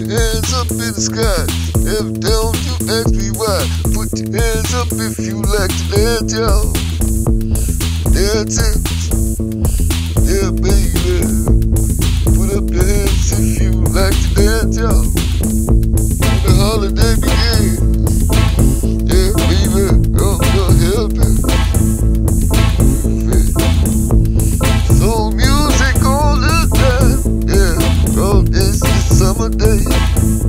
hands up in the sky. If down, you ask me why. Put your hands up if you like to dance, y'all. Dancing, yeah, baby. Put up your hands if you like to dance, y'all. When the holiday begins, yeah, baby, I'm gonna help you. Soul music all the time, yeah. Oh, it's the summer day.